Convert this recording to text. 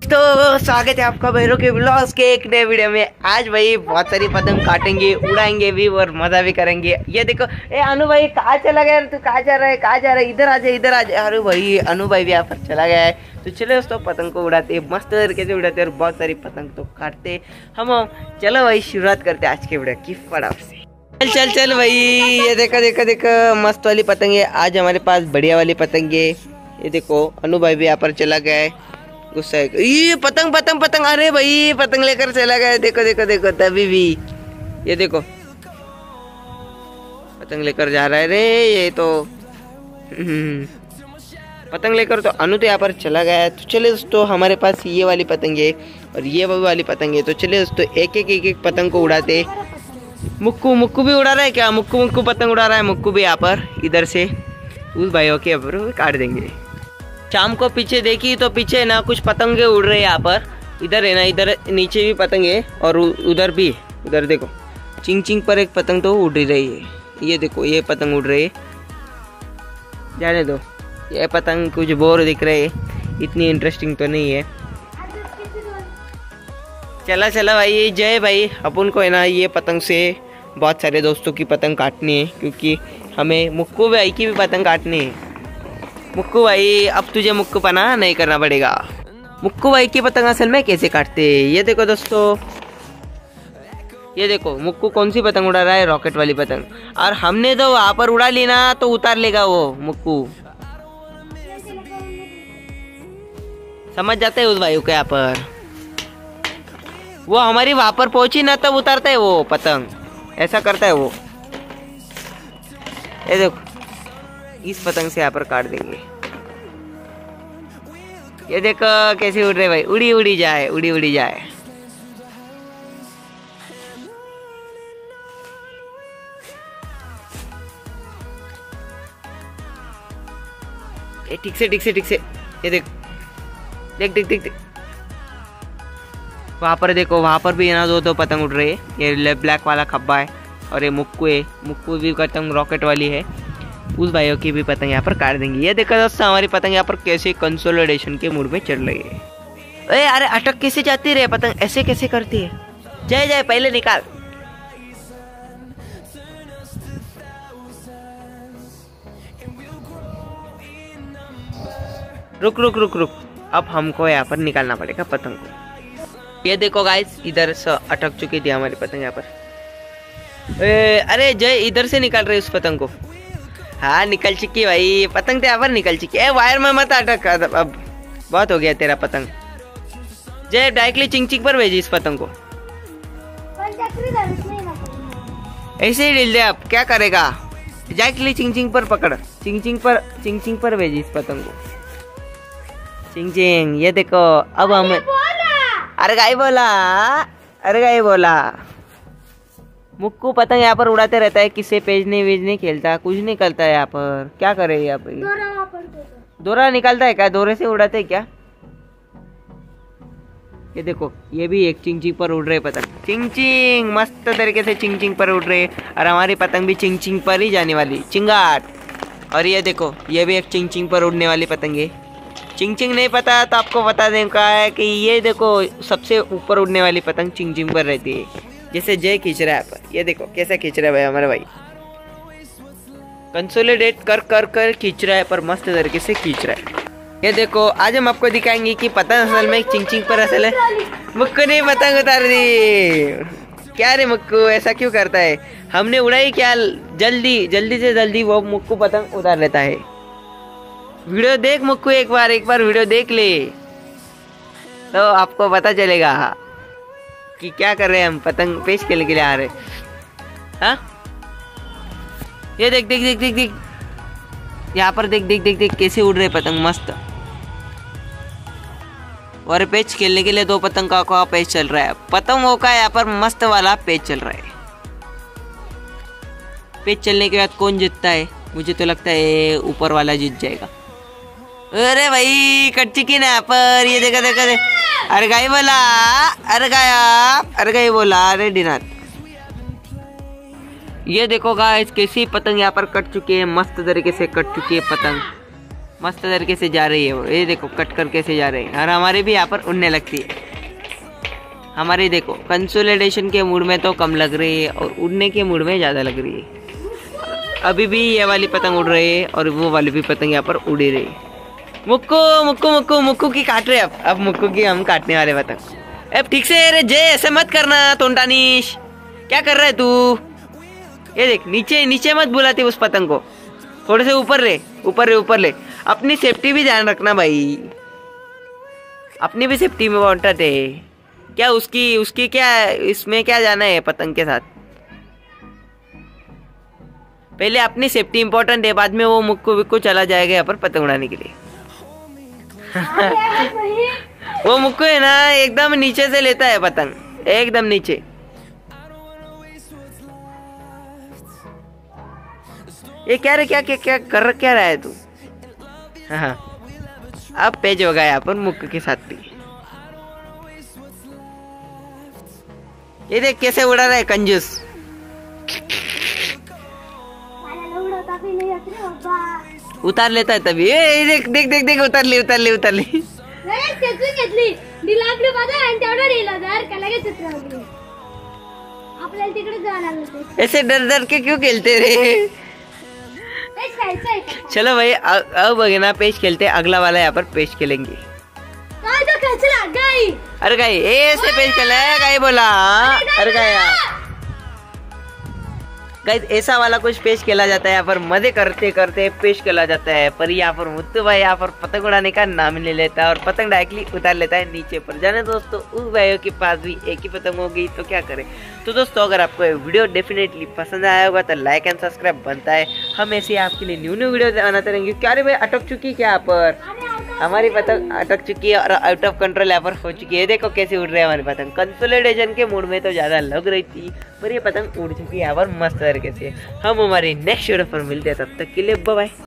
तो स्वागत है आपका भैरव के ब्लॉग्स के एक नए वीडियो में। आज भाई बहुत सारी पतंग काटेंगे, उड़ाएंगे भी और मजा भी करेंगे। ये देखो, ए अनु भाई कहाँ चला गया? तू कहाँ जा रहा है? कहाँ जा रहा है? इधर आ जा, इधर आ जा। अरे भाई अनु भाई भी यहाँ पर चला गया है। तो चलो दोस्तों, पतंग को उड़ाते मस्त तरीके से उड़ाते और बहुत सारी पतंग तो काटते हम। चलो भाई शुरुआत करते आज के वीडियो की फटाफट से। चल चल चल भाई, ये देखो देखो देखो, मस्त वाली पतंग है आज हमारे पास, बढ़िया वाली पतंग है। ये देखो अनु भाई भी यहाँ पर चला गया है, गुस्सा है। ये पतंग पतंग पतंग, अरे भाई पतंग लेकर चला गया। देखो देखो देखो, तभी भी ये देखो पतंग लेकर जा रहा है रे। ये तो पतंग लेकर तो अनु तो यहाँ पर चला गया है। तो चले दोस्तों, हमारे पास ये वाली पतंग है और ये वाली पतंग है। तो चले दोस्तों, एक एक पतंग को उड़ाते। मुक्कू मुक्कू भी उड़ा रहा है क्या? मुक्कू मुक्कू पतंग उड़ा रहा है। मुक्कू भी यहाँ पर इधर से उस भाइयों के काट देंगे। शाम को पीछे देखी तो पीछे ना कुछ पतंगे उड़ रहे हैं यहाँ पर। इधर है ना, इधर नीचे भी पतंग है और उधर भी। उधर देखो, चिंग चिंग पर एक पतंग तो उड़ रही है। ये देखो, ये पतंग उड़ रही है। जाने दो, ये पतंग कुछ बोर दिख रहे है, इतनी इंटरेस्टिंग तो नहीं है। चला चला भाई, जय भाई। अपन को है ना ये पतंग से बहुत सारे दोस्तों की पतंग काटनी है, क्योंकि हमें मुक्कू भाई की भी पतंग काटनी है। मुक्कू भाई, अब तुझे मुक्कू पना नहीं करना पड़ेगा। मुक्कू भाई की पतंग असल में कैसे काटते हैं, ये देखो दोस्तों। ये देखो मुक्कू कौन सी पतंग उड़ा रहा है, रॉकेट वाली पतंग। और हमने तो वहां पर उड़ा ली ना, तो उतार लेगा वो मुक्कू। समझ जाते है उस भाई को। यहाँ पर वो हमारी वहां पर पहुंची ना, तब उतारता है वो पतंग। ऐसा करता है वो। ये देखो, इस पतंग से यहाँ पर काट देंगे। ये देखो कैसे उड़ रहे भाई, उड़ी उड़ी जाए, उड़ी उड़ी जाए। ठीक से ठीक से ठीक से। ये देख देख देख देख, देख। वहां पर देखो, वहां पर भी ना दो पतंग उड़ रहे हैं। ये ब्लैक वाला खब्बा है और ये मुक्कू है। मुक्कू भी पतंग रॉकेट वाली है। उस भाइयों की भी पतंग यहाँ पर काट देंगे। ये देखो दोस्तों, हमारी पतंग यहाँ पर कैसे कंसोलिडेशन के मूड में चल रही है। अरे अरे, अटक कैसे जाती रे पतंग, ऐसे कैसे करती है? जय जय, पहले निकाल। रुक रुक रुक रुक, अब हमको यहाँ पर निकालना पड़ेगा पतंग को। ये देखो गाइस, इधर से अटक चुकी थी हमारी पतंग यहाँ पर। अरे जय, इधर से निकाल रहे उस पतंग को। हाँ निकल चुकी भाई पतंग, तो यहाँ पर निकल चुकी है। वायर में मत अटक, अब बहुत हो गया तेरा पतंग। जय डायरेक्टली चिंग चिंग पर भेजी इस पतंग को। ऐसे ही डिल दे, अब क्या करेगा? डायरेक्टली चिंग चिंग पर पकड़, चिंग चिंग पर भेजी इस पतंग को। चिंग चिंग, ये देखो अब हम। अरे गाय बोला, अरे गाय बोला। मुक्कू पतंग यहाँ पर उड़ाते रहता है, किसे पेजने वेजने खेलता, कुछ नहीं करता है यहाँ पर। क्या करे यहाँ पर? दोरा निकालता है क्या? दोरे से उड़ाते है क्या? ये देखो, ये भी एक चिंग चिंग पर उड़ रहे पतंग। चिंग चिंग मस्त तरीके से चिंग चिंग पर उड़ रहे, और हमारी पतंग भी चिंग चिंग पर ही जाने वाली, चिंगाट। और ये देखो, ये भी एक चिंग चिंग पर उड़ने वाली पतंग है। चिंग चिंग नहीं पता तो आपको बता दें का है कि ये देखो, सबसे ऊपर उड़ने वाली पतंग चिंग चिंग पर रहती है। जैसे जय खींच रहा है पर, ये देखो कैसा खींच रहा है भाई हमारा भाई। कंसोलिडेट कर कर कर खींच रहा है, पर मस्त तरीके से खींच रहा है। ये देखो, आज हम आपको दिखाएंगे कि पतंग असल में चिंग चिंग पर असल है। मुक्कू ने पतंग उतार दी। क्या रे मुक्कू, ऐसा क्यों करता है? हमने उड़ाई क्या, जल्दी जल्दी से जल्दी वो मुक्कू पतंग उतार लेता है। वीडियो देख मुक्कू, एक बार वीडियो देख ले तो आपको पता चलेगा कि क्या कर रहे हैं हम। पतंग पेश खेलने के लिए आ रहे। हाँ ये देख देख देख देख देख, यहाँ पर देख देख देख देख कैसे उड़ रहे पतंग मस्त। और पेच खेलने के लिए दो पतंग का पेच चल रहा है। पतंगों का यहाँ पर मस्त वाला पेच चल रहा है। पेच चलने के बाद कौन जीतता है? मुझे तो लगता है ऊपर वाला जीत जाएगा। अरे भाई कट चुकी ना यहाँ पर, ये देखा देखा देख। अरे गाय बोला, अरे गाया, अरे गाय बोला, अरे डिनाथ। ये देखो गाइस, कैसी पतंग यहाँ पर कट चुकी है, मस्त तरीके से कट चुकी है पतंग। मस्त तरीके से जा रही है वो, ये देखो कट करके से जा रही है और हमारे भी यहाँ पर उड़ने लगती है। हमारी देखो कंसोलिडेशन के मूड में तो कम लग रही है और उड़ने के मूड में ज़्यादा लग रही है। अभी भी ये वाली पतंग उड़ रही है और वो वाली भी पतंग यहाँ पर उड़ी रही है। मुक्कू मुक्कू मुक्कू मुक्कू की काट रहे अब मुक्कू की हम काटने वाले पतंग। अब ठीक से रे जय, ऐसे मत करना तोंटानीश, क्या कर रहा है तू? ये देख नीचे नीचे मत बुलाती उस पतंग को, थोड़े से ऊपर ले ऊपर ले ऊपर ले। अपनी सेफ्टी भी ध्यान रखना भाई, अपनी भी सेफ्टी में इम्पोर्टेंट है। क्या उसकी क्या इसमें क्या जाना है पतंग के साथ? पहले अपनी सेफ्टी इम्पोर्टेंट है, बाद में वो मुक्कू विक्कू चला जाएगा यहाँ पर पतंग उड़ाने के लिए। वो मुक्कू है ना एकदम नीचे से लेता है पतंग, एकदम नीचे। ये क्या रे, क्या क्या क्या कर क्या रहा है तू? हाँ अब पेज होगा यहाँ पर मुक्कू के साथ भी। ये देख कैसे उड़ा रहा है कंजूस। उतार लेता है तभी। ये देख देख देख देख उतार ली उतार ली उतार ली। ऐसे डर डर के क्यों खेलते रे? चलो भाई अब ना पेश खेलते, अगला वाला यहाँ पर पेश खेलेंगे। अरे गाई ऐसे पेश खेला है, गाई बोला। अरे गाइस ऐसा वाला कुछ पेश खेला जाता है यहाँ पर, मजे करते करते पेश खेला जाता है। पर यहाँ पर मुत्तू भाई यहाँ पर पतंग उड़ाने का नाम नहीं लेता और पतंग डायरेक्टली उतार लेता है नीचे पर। जाने दोस्तों उस भाइयों के पास भी एक ही पतंग होगी तो क्या करें। तो दोस्तों अगर आपको ये वीडियो डेफिनेटली पसंद आया होगा तो लाइक एंड सब्सक्राइब बनता है। हम ऐसे आपके लिए न्यू वीडियो बनाते रहेंगे। क्या रे भाई अटक चुकी क्या यहाँ पर? हमारी पतंग अटक चुकी है और आउट ऑफ कंट्रोल यहाँ पर हो चुकी है। देखो कैसे उड़ रहे हैं हमारी पतंग। कंसोलिडेशन के मूड में तो ज़्यादा लग रही थी पर ये पतंग उड़ चुकी है यहाँ पर मस्त तरीके से। हम हमारी नेक्स्ट वीडियो पर मिलते हैं, तब तक के लिए बाय बाय।